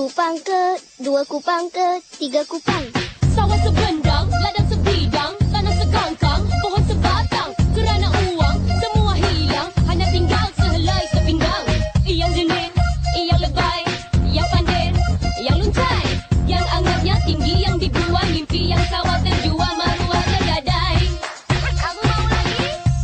Sekupang ke, dua kupang ke, tiga kupang. Sawah sebendang, ladang sebidang, tanah segangkang, pohon sebatang. Kerana uang, semua hilang, hanya tinggal sehelai sepinggang. Yang jenis, yang lebay, yang pandai, yang luntai, yang anggapnya tinggi, yang dibuang mimpi, yang sawah terjual maruah tergadai. Aku mau lagi.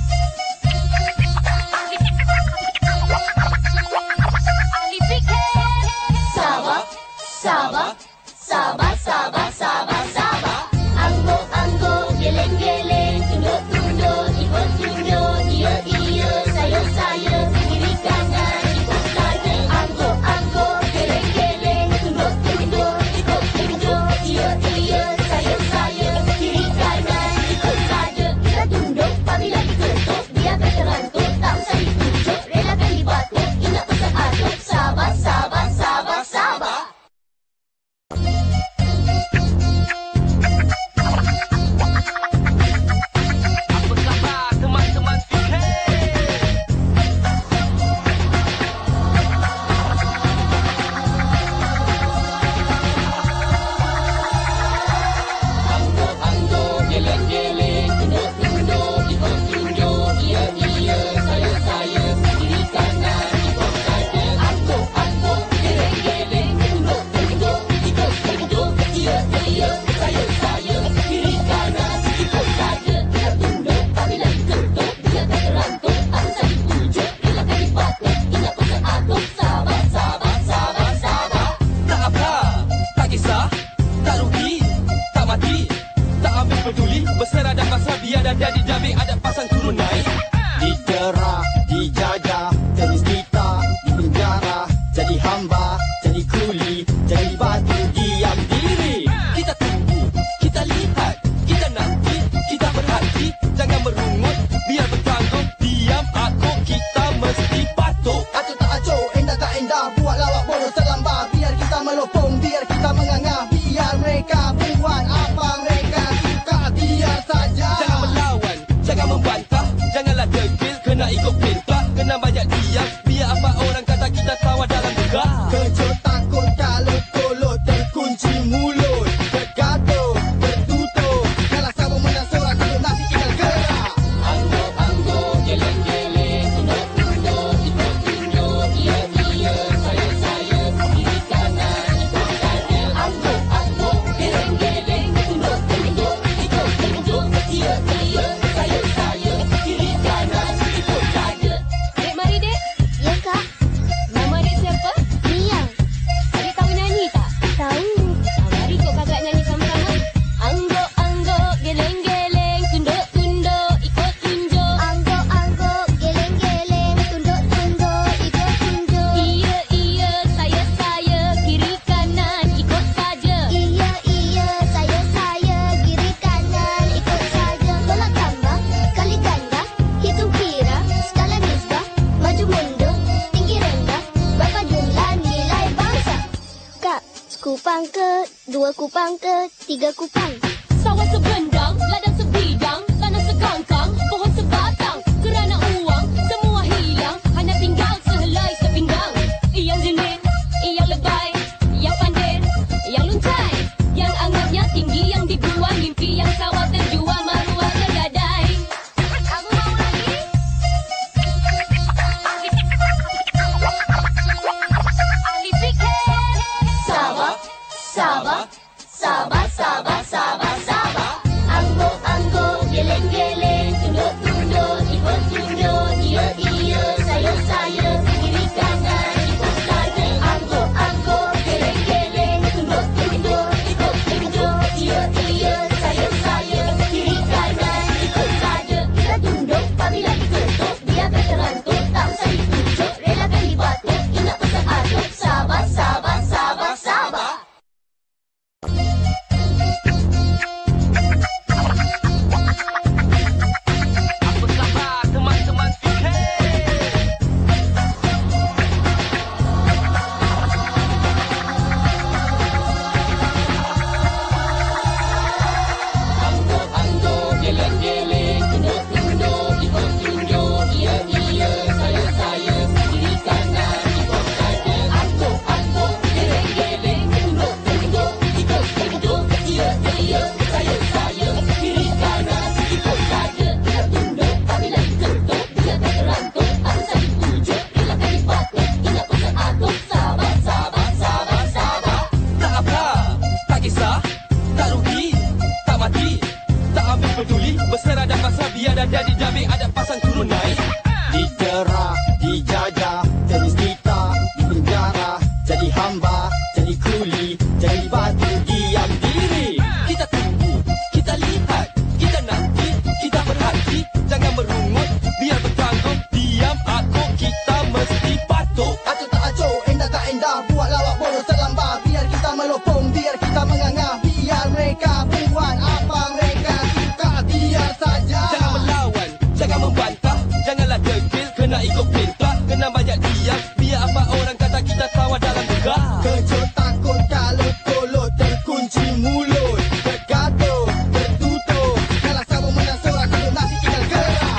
Ahli fikir. Sabah, Sabah, Sabah, Sabah, Sabah, Sabah. Angguk-angguk, geleng-geleng, tunduk-tunduk, ikut-tunduk, iya-iya, saya-saya, kiri kanan, ikut saja. Angguk-angguk, geleng-geleng, tunduk-tunduk, ikut-tunduk, iya-iya, saya-saya, kiri kanan, ikut saja. Kita tunduk, apabila diketuk, dia akan terantuk, tak usah ditunjuk, relakan dibatuk, ingat pesan aduk. Sabah, Sabah, Sabah, Sabah. Berserah dan pasal biar dah jadi dabing ada pasang turun naik. Dicerah, dijajah, jadi kita di penjara, jadi hamba, jadi kuli, jadi batu diam diri. Kita tunggu, kita lihat, kita nanti, kita berhati, jangan merungut, biar bertanggung, diam aku, kita mesti patuh. Acuh tak acuh, endah tak endah, buat lawak bodoh terlambat. Biar kita melopong, biar kita mengangah, biar mereka buat apa mereka suka, biar saja. Jangan melawan, jangan membantah, janganlah degil, kena ikut perintah, kena banyak diam, biar apa orang kata kita tawar dalam gegah. Kejut takut kalau kolot terkunci mulut, bergaduh, bertutup. Kalah sabung menang seorang kalau nasi tinggal gerak. Angguk-angguk, geleng-geleng, tunduk-tunduk, ikut-tunduk, iya-iya, saya-saya, kiri kanan, ikut saja. Angguk-angguk, geleng-geleng, tunduk-tunduk, ikut-tunduk, iya-iya, saya-saya, kiri kanan, ikut saja. Dek, mari dek. Ya kak, Nama dek siapa? Mia. Adik tahu nyanyi tak? Tahu. Mari kau kakak nyanyi sama-sama. Angguk-angguk, geleng-geleng, tunduk-tunduk, ikut-tunjuk. Angguk-angguk, geleng-geleng, tunduk-tunduk, ikut-tunduk. Iya-iya, saya-saya, kiri kanan, ikut saja. Iya, saya, kiri kanan, ikut saja. Tolak tambah, kali ganda, hitung kira, skala nisbah, maju mundur, tinggi rendah, berapa jumlah nilai bangsa? Kak, sekupang ke, dua kupang ke, tiga kupang. Sawah sebendang, ladang sebidang, tanah segangkang, pohon sebatang. Kerana uang, semua hilang, hanya tinggal sehelai sepinggang. Yang jenis, yang lebay, yang pandai, yang luntai, yang anggapnya tinggi, yang dibuang mimpi, yang sawah terjual maruah tergadai. Aku mau lagi. Ahli fikir. Sabah, Sabah, Sabah, Sabah, Sabah, Sabah. Angguk-angguk, geleng-geleng, tunduk-tunduk, ikut-tunduk, iya-iya, saya-saya, kiri kanan, ikut saja. Angguk-angguk, geleng-geleng, tunduk-tunduk, ikut-tunduk, iya-iya, saya-saya, kiri kanan, ikut saja. Kita tunduk, apabila diketuk, dia akan terantuk, tak usah ditunjuk, relakan dibatuk, ingat pesan aduk. Sabah, Sabah, Sabah, Sabah. jadi batu diam diri. Kita tunggu, kita lihat, kita nanti, kita berhati. Jangan merungut, biar bertanggung. Diam aku, kita mesti patuh. Acuh tak acuh, endah tak endah, buat lawak bodoh terlambat. Biar kita melopong, biar kita menganga. Biar mereka buat apa mereka suka, biar saja. Jangan melawan, jangan membantah. Janganlah degil, kena ikut perintah. Kena banyak diam, biar apa orang kata kita tawa dalam gegah. Kejut takut kalau kolot terkunci mulut. Bergaduh, bertutup. Kalah sabung menang sorak, sebelum nasi tinggal gerak.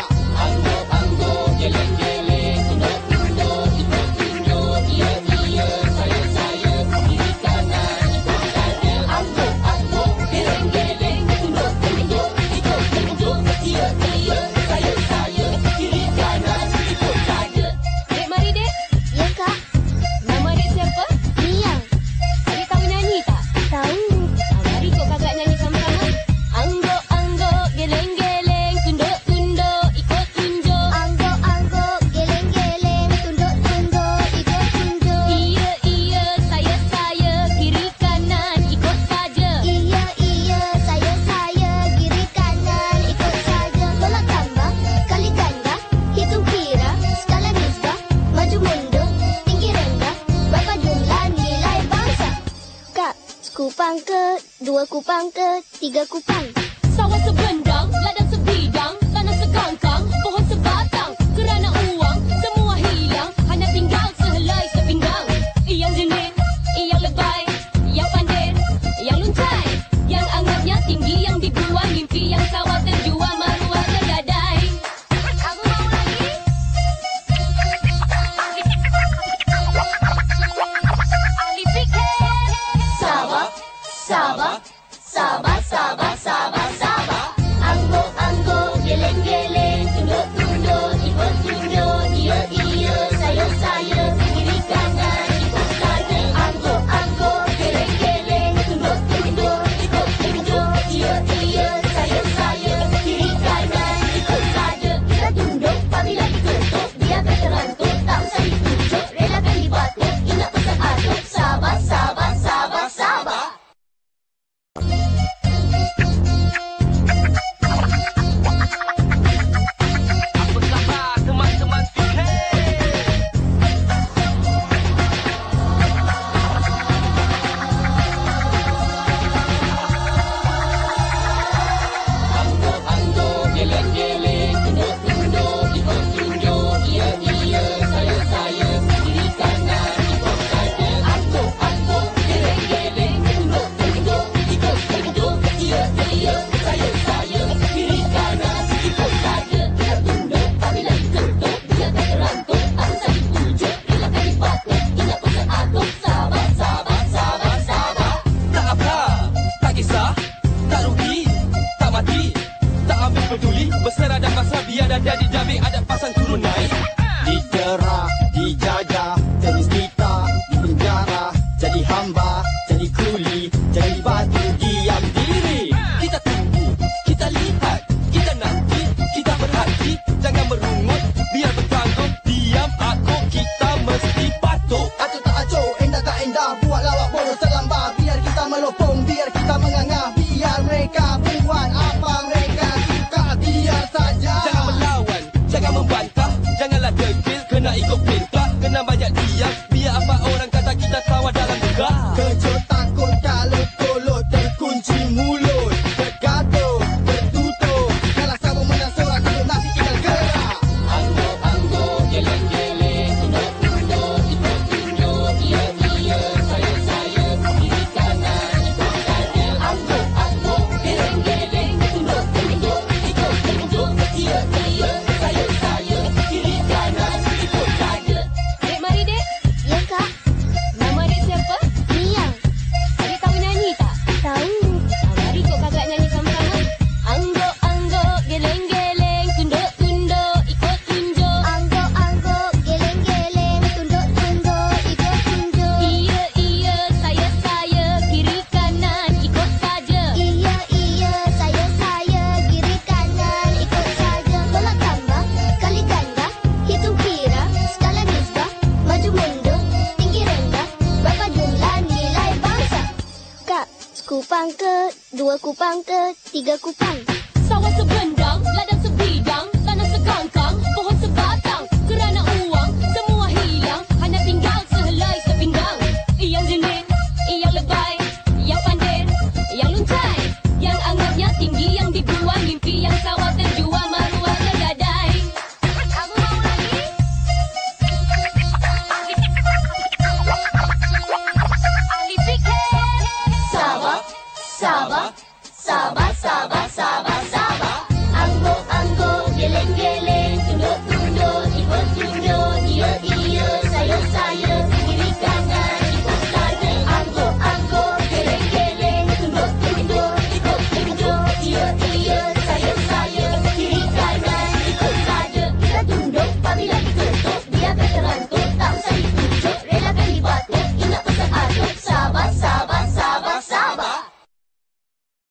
Dek, mari dek. Ya kak, Nama dek siapa? Niang. Adik tahu nyanyi tak? Tahu. Mari ikut kakak nyanyi sama-sama. Angguk-angguk, geleng-geleng, tunduk-tunduk, ikut tunjuk. Angguk-angguk, geleng-geleng, tunduk-tunduk, ikut tunjuk. Iya, saya, kiri kanan, ikut saja. Iya, saya, kiri kanan, ikut saja. Tolak tambah, kali ganda, hitung kira, skala nisbah, maju mundur, tinggi rendah, berapa jumlah nilai bangsa? Kak, sekupang ke, 2 kupang ke, 3 kupang? Sawah sebendang, ladang sebidang, tanah segangkang, pohon sebatang. Kerana uang, semua hilang, hanya tinggal sehelai sepinggang. Yang jenis, yang lebay, yang pandai, yang luntai, yang anggapnya tinggi, yang dibuang mimpi, yang sawah terjual maruah tergadai. Aku mau lagi. Ahli fikir. Sabah, Sabah, Sabah, Sabah, Sabah, Sabah. Angguk-angguk, geleng-geleng, tunduk-tunduk, ikut tunjuk. Iya, saya, kiri kanan, ikut saja. Angguk-angguk, geleng-geleng, tunduk-tunduk, ikut tunjuk. Iya, saya, kiri kanan, ikut saja. Kita tunduk, apabila diketuk, biarkan terantuk, tak usah ditunjuk, relakan dibatuk, ingat pesan aduk. Sabah, Sabah, Sabah, Sabah. Apa khabar teman-teman fikir? Angguk-angguk, geleng-geleng, tunduk-tunduk, ikut tunjuk. Iya, saya, kiri kanan, ikut saja. Angguk-angguk, geleng-geleng, tunduk-tunduk, ikut tunjuk. Iya, saya, kiri kanan, ikut saja. Kita tunduk, apabila diketuk, biarkan terantuk, tak usah dipujuk, relakan dibatuk, ingat pesan aduk. Sabah, Sabah, Sabah, Sabah. Tak apa, tak kisah, tak rugi, tak mati, tak ambil peduli. Berserah dan pasrah biar dah jadi jamik, ada pasang turun naik. Diterah, dijajah, tenis kita, dipenjara, jadi hamba, jadi kuli, jadi batu diam diri. Kita tunggu, kita lihat, kita nanti, kita berhati. Jangan merungut, biar bertanggung. Diam aku, kita mesti patuh. Acuh tak acuh, endah tak endah, buat lawak bodoh terlambat. Biar kita melopong, biar kita menganga. Biar mereka buat apa mereka suka, biar saja. Jangan melawan, jangan membantah. Janganlah degil, kena ikut perintah. Kena banyak diam, biar apa orang kata kita tawa dalam gegah. Kejut takut kalau kolot kupang ke, 2 kupang ke, 3 kupang.